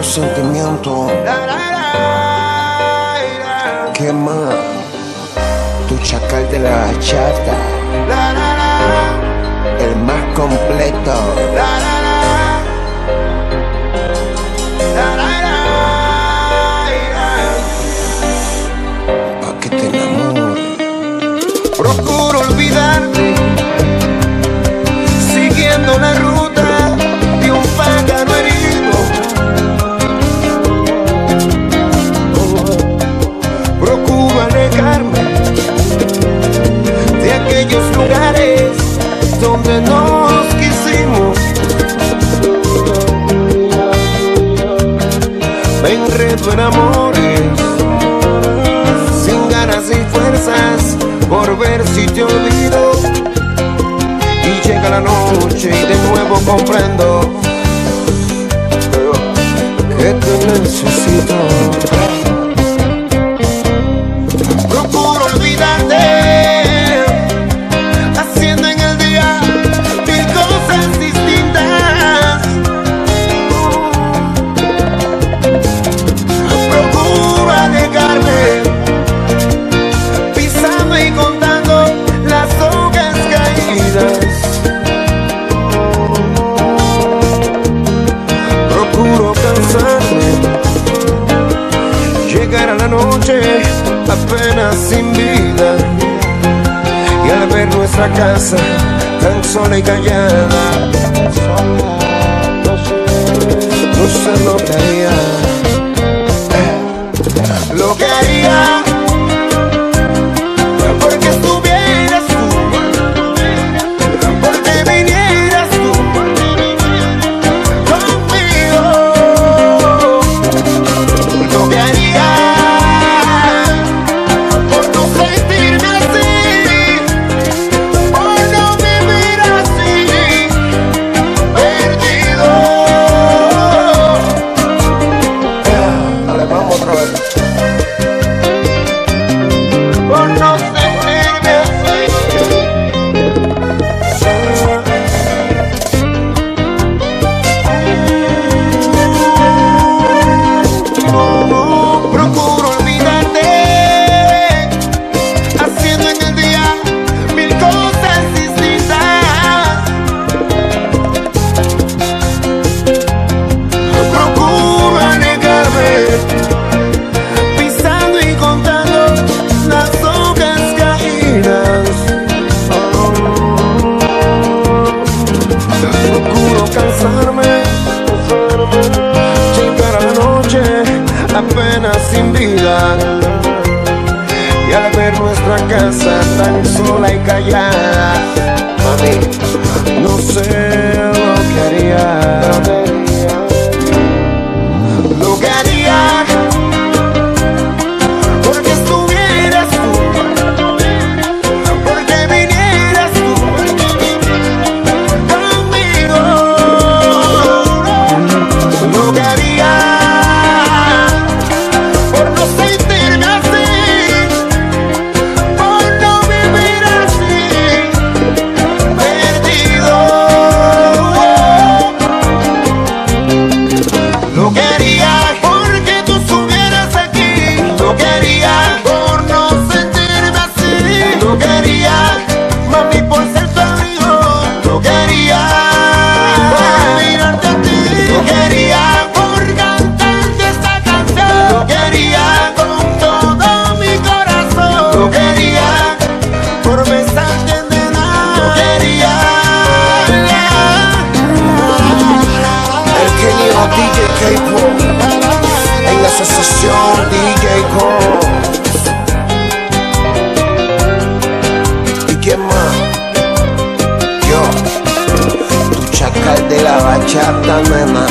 sentimiento. ¿Qué más? Tu chacal de la bachata, el más completo. Pa' que te enamores. Procuro olvidarte, siguiendo la ruta de un pájaro herido. Procuro alejarme de aquellos lugares donde nos quisimos. Me enredo en amores, sin ganas y fuerzas, por ver si te olvido. Y llega la noche y de nuevo comprendo que te necesito. Procuro olvidarte, haciendo en el día mil cosas distintas. Procuro alejarme, pisando y contando las hojas caídas. Procuro cansarme, llegar a la noche apenas sin vida, y al ver nuestra casa tan sola y callada, no sé lo que haría, lo que haría porque estuvieras tú, porque vinieras tú conmigo. Lo que haría por no sentirme así, por no vivir así, perdido. Dale, vamos otra vez. Por no sentirme así. Procuro olvidarte, haciendo en el día mil cosas distintas. Procuro alejarme, pisando y contando las hojas caídas. Procuro cansarme, llegar a la noche apenas sin vida, y al ver nuestra casa tan sola y callada, mami, no sé lo que haría, lo que haría porque estuvieras tú, porque vinieras tú conmigo. Lo que haría por no sentirme así, por no vivir así, perdido. Lo que haría porque tú estuvieras aquí, lo que haría por no sentirme así, lo que haría, mami, por ser tu amigo, lo que haría por mirarte a ti, lo que haría por cantarte esta canción, lo que haría con todo mi corazón, lo que haría por besarte, nena, lo que haría. El genio DJ K-Pop, en la asociación DJ Pop. ¿Y quién más? Yo, tu chacal de la bachata, nena.